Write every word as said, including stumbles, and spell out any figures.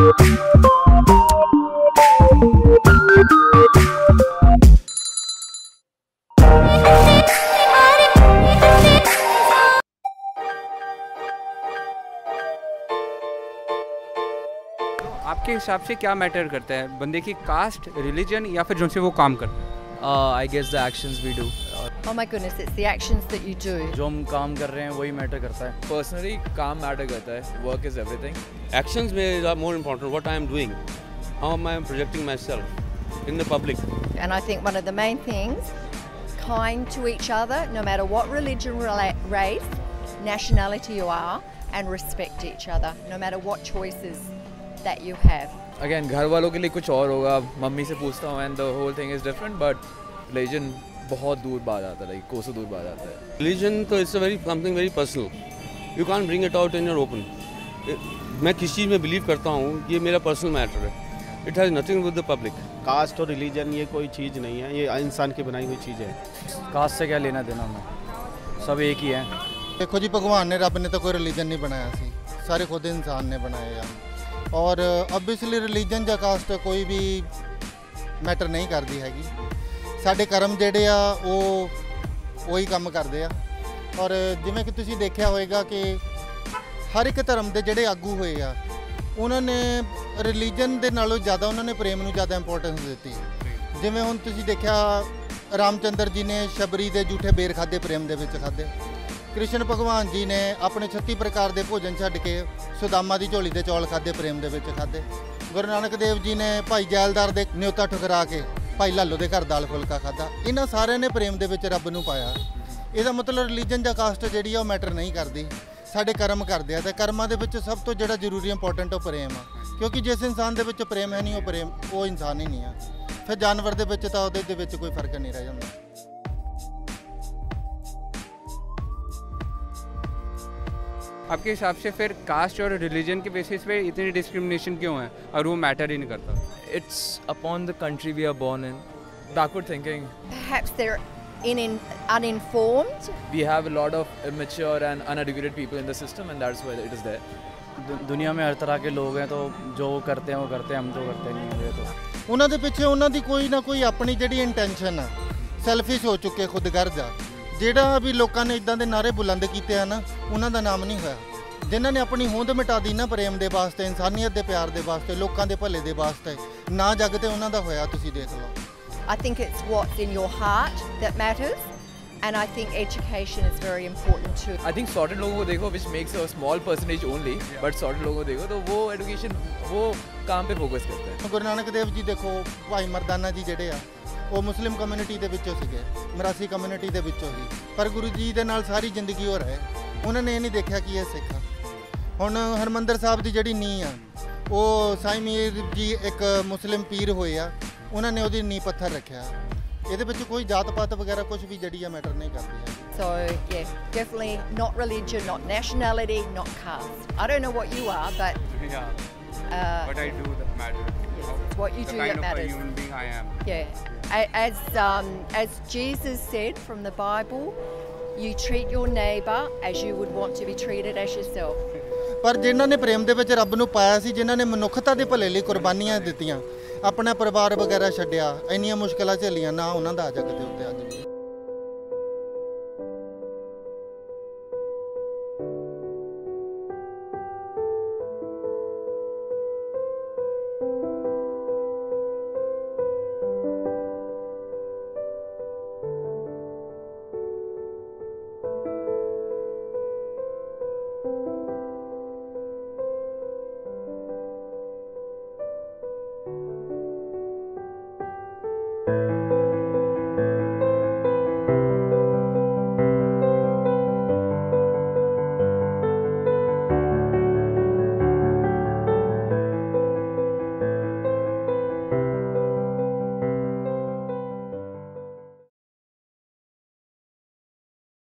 आपके हिसाब से क्या मैटर करता है, बंदे की कास्ट, रिलीजन या फिर जिनसे वो काम करता है? I guess the actions we do. Oh my goodness, it's the actions that you do. जो हम काम कर रहे हैं वही मैटर करता है। Personally, काम मैटर करता है। Work is everything. Actions में are more important. What I am doing, how am I projecting myself in the public. And I think one of the main things, kind to each other, no matter what religion, race, nationality you are, and respect each other, no matter what choices that you have. Again, घर वालों के लिए कुछ और होगा, mummy से पूछता हूँ and the whole thing is different, but religion बहुत दूर बात आता है, लाइक कोसों दूर बात आता है। रिलीजन तो it's a very something very personal, you can't bring it out in your open. मैं किस चीज़ में बिलीव करता हूँ ये मेरा पर्सनल मैटर है, it has nothing with the public. Caste और रिलीजन ये कोई चीज़ नहीं है, ये इंसान की बनाई हुई चीज़ है। कास्ट से क्या लेना देना हमें, सब एक ही है। देखो जी, भगवान ने, रब ने तो कोई रिलीजन नहीं बनाया सी, सारे खुद इंसान ने बनाए हैं। और ऑब्वियसली रिलीजन या कास्ट कोई भी मैटर नहीं करती हैगी। साढ़े कर्म जेडे आ वो वही काम करते हैं। और जिमें कि तुसीं देखा होएगा कि हर एक धर्म के जेडे आगू होए आ उन्होंने रिलीजन के नालों ज़्यादा उन्होंने प्रेम नूं ज़्यादा इंपोर्टेंस दी। जिमें हुण तुसीं देखा रामचंद्र जी ने शबरी के जूठे बेर खाधे, प्रेम दे विच खाधे। कृष्ण भगवान जी ने अपने छत्ती प्रकार के भोजन छड्ड के सुदामा की झोली के चौल खाधे, प्रेम दे विच खाधे। गुरु नानक देव जी ने भाई जैलदार के न्योता ठुकरा के भाई लालो के घर दाल फुलका खाधा। इन्हां सारिਆਂ ने प्रेम दे विच रब नूं पाया। ਇਹਦਾ मतलब रिलीजन ਜਾਂ कास्ट ਜਿਹੜੀ ਆ ਉਹ मैटर नहीं करती, ਸਾਡੇ कर्म करते हैं। तो कर्मां दे विच सब तो ਜਿਹੜਾ ਜ਼ਰੂਰੀ इंपोर्टेंट ਉਹ प्रेम आ, क्योंकि जिस इंसान दे विच प्रेम है नहीं वो प्रेम वो इंसान ही नहीं है। फिर जानवर दे विच ਤਾਂ ਉਹਦੇ ਦੇ ਵਿੱਚ कोई फर्क नहीं रह जाता। आपके हिसाब से फिर कास्ट और रिलीजन के बेसिस पे इतनी डिस्क्रिमिनेशन क्यों है और वो मैटर ही नहीं करता? It's upon the country we are born in. Backward thinking. Perhaps they're in, in uninformed. We have a lot of immature and uneducated people in the system, and that's why it is there. दुनिया में हर तरह के लोग हैं, तो जो करते हैं वो करते हैं, हम तो करते नहीं हैं। तो उन्हां दे पिछे उन्हां दी कोई ना कोई अपनी जिहड़ी इंटेंशन है, सैल्फिश हो चुके, खुदगर्ज आ। ਜਿਹੜਾ भी लोगों ने इदां दे नारे बुलंद कीते हैं ना, उन्हां दा नाम नहीं होया। जिन्हां ने अपनी होंद मिटा दी ना प्रेम दे वास्ते, इंसानियत दे प्यार दे वास्ते, लोगों दे भले दे वास्ते, ना जग ते उन्हां दा होया। तुसीं देख लो। I think it's what's in your heart that matters, and I think education is very important too. I think sorted लोगों को देखो, which makes a small percentage only, but sorted लोगों को देखो तो वो education वो काम पे फोकस करते हैं। गुरु नानक देव जी देखो, भाई मरदाना जी जेडे आ वो मुस्लिम कम्यूनिटी के विचों सीगे, मरासी कम्यूनिटी के विचों ही, पर गुरु जी के नाल सारी जिंदगी हो रहे। उन्होंने ये नहीं देखा कि ये सिख आ। हुण हरमंदर साहब की जिहड़ी नींह आ वो साईं मीर जी एक मुस्लिम पीर होए आ, उन्होंने उसदी नींह पत्थर रखा। ये कोई जात पात वगैरह कुछ भी जड़ी मैटर नहीं करती है। So yeah, definitely not religion, not nationality, not caste. I don't know what you are, but yeah, uh, what I do that matters. Yes, it's what you the do kind that of matters. a human being I am. Yeah, as um, as Jesus said from the Bible, you treat your neighbour as you would want to be treated as yourself. पर जिन्हां ने प्रेम दे विच रब नूं पाया सी, जिन्हां ने मनुखता दे भले लई कुर्बानियां दित्तियां, अपना परिवार वगैरह छड्डिया, इन्नियां मुश्किलां झेलियां, ना उन्हां दा जग दे उत्ते अज भी